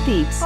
Politips.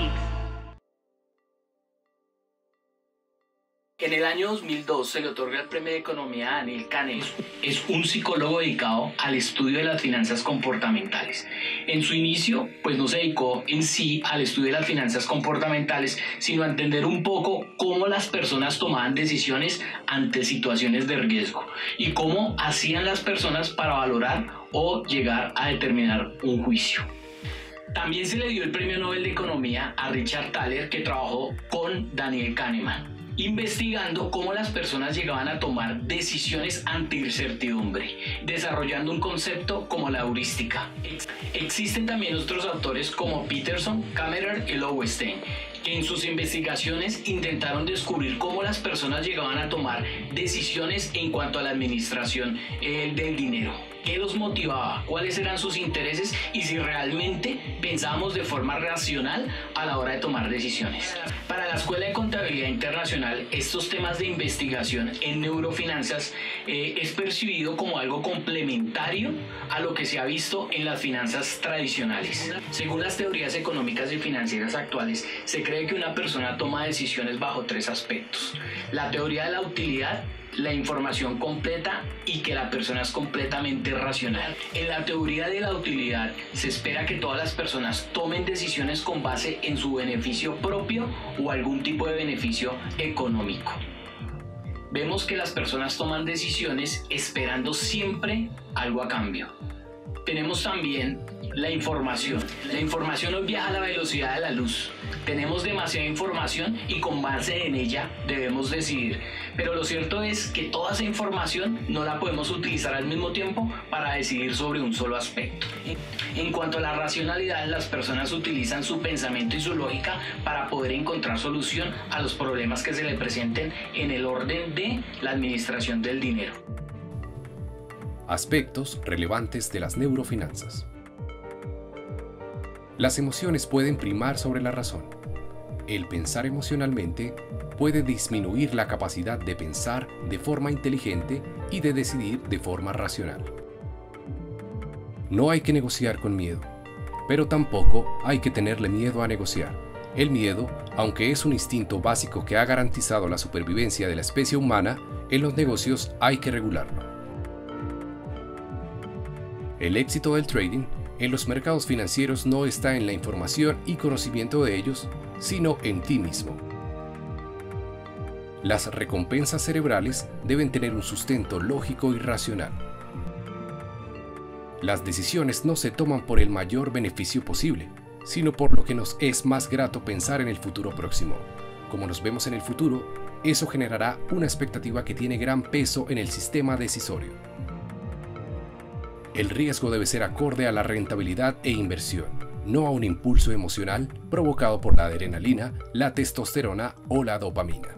En el año 2002 se le otorga el premio de economía a Daniel Kahneman. Es un psicólogo dedicado al estudio de las finanzas comportamentales. En su inicio, pues no se dedicó en sí al estudio de las finanzas comportamentales, sino a entender un poco cómo las personas tomaban decisiones ante situaciones de riesgo y cómo hacían las personas para valorar o llegar a determinar un juicio. También se le dio el premio Nobel de Economía a Richard Thaler, que trabajó con Daniel Kahneman, investigando cómo las personas llegaban a tomar decisiones ante incertidumbre, desarrollando un concepto como la heurística. Existen también otros autores como Peterson, Kammerer y Lowenstein, que en sus investigaciones intentaron descubrir cómo las personas llegaban a tomar decisiones en cuanto a la administración del dinero. ¿Qué los motivaba? ¿Cuáles eran sus intereses? Y si realmente pensábamos de forma racional a la hora de tomar decisiones. Para la Escuela de Contabilidad Internacional, estos temas de investigación en neurofinanzas es percibido como algo complementario a lo que se ha visto en las finanzas tradicionales. Según las teorías económicas y financieras actuales, se cree que una persona toma decisiones bajo tres aspectos: la teoría de la utilidad, la información completa y que la persona es completamente racional. En la teoría de la utilidad se espera que todas las personas tomen decisiones con base en su beneficio propio o algún tipo de beneficio económico. Vemos que las personas toman decisiones esperando siempre algo a cambio. Tenemos también la información. La información hoy viaja a la velocidad de la luz. Tenemos demasiada información y con base en ella debemos decidir. Pero lo cierto es que toda esa información no la podemos utilizar al mismo tiempo para decidir sobre un solo aspecto. En cuanto a la racionalidad, las personas utilizan su pensamiento y su lógica para poder encontrar solución a los problemas que se le presenten en el orden de la administración del dinero. Aspectos relevantes de las neurofinanzas. Las emociones pueden primar sobre la razón. El pensar emocionalmente puede disminuir la capacidad de pensar de forma inteligente y de decidir de forma racional. No hay que negociar con miedo, pero tampoco hay que tenerle miedo a negociar. El miedo, aunque es un instinto básico que ha garantizado la supervivencia de la especie humana, en los negocios hay que regularlo. El éxito del trading en los mercados financieros no está en la información y conocimiento de ellos, sino en ti mismo. Las recompensas cerebrales deben tener un sustento lógico y racional. Las decisiones no se toman por el mayor beneficio posible, sino por lo que nos es más grato pensar en el futuro próximo. Como nos vemos en el futuro, eso generará una expectativa que tiene gran peso en el sistema decisorio. El riesgo debe ser acorde a la rentabilidad e inversión, no a un impulso emocional provocado por la adrenalina, la testosterona o la dopamina.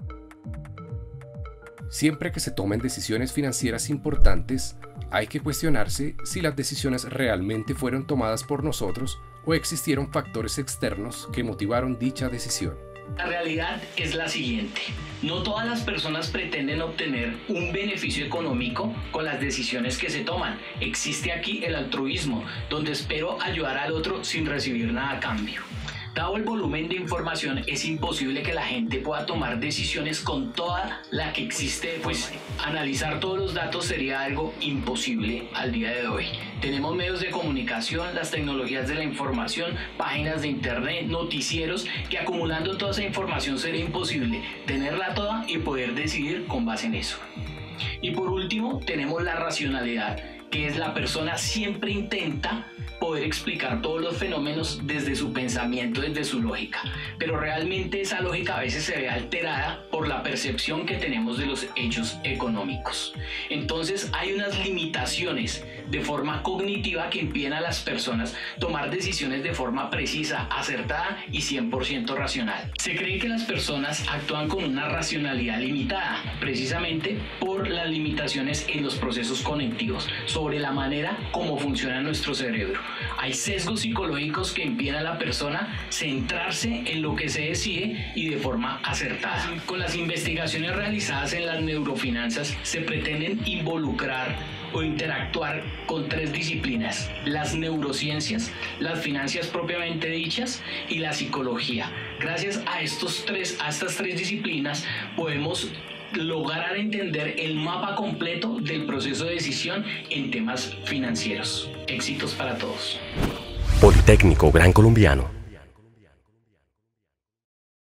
Siempre que se tomen decisiones financieras importantes, hay que cuestionarse si las decisiones realmente fueron tomadas por nosotros o existieron factores externos que motivaron dicha decisión. La realidad es la siguiente: no todas las personas pretenden obtener un beneficio económico con las decisiones que se toman. Existe aquí el altruismo, donde espero ayudar al otro sin recibir nada a cambio. Dado el volumen de información, es imposible que la gente pueda tomar decisiones con toda la que existe, pues analizar todos los datos sería algo imposible al día de hoy. Tenemos medios de comunicación, las tecnologías de la información, páginas de internet, noticieros, que acumulando toda esa información sería imposible tenerla toda y poder decidir con base en eso. Y por último, tenemos la racionalidad, que es la persona siempre intenta poder explicar todos los fenómenos desde su pensamiento, desde su lógica, pero realmente esa lógica a veces se ve alterada por la percepción que tenemos de los hechos económicos. Entonces hay unas limitaciones de forma cognitiva que impiden a las personas tomar decisiones de forma precisa, acertada y 100% racional. Se cree que las personas actúan con una racionalidad limitada, precisamente por las limitaciones en los procesos cognitivos, sobre la manera como funciona nuestro cerebro. Hay sesgos psicológicos que impiden a la persona centrarse en lo que se decide y de forma acertada. Con las investigaciones realizadas en las neurofinanzas se pretenden involucrar o interactuar con 3 disciplinas: las neurociencias, las finanzas propiamente dichas y la psicología. Gracias a estas 3 disciplinas podemos lograr entender el mapa completo del proceso de decisión en temas financieros. Éxitos para todos. Politécnico Gran Colombiano.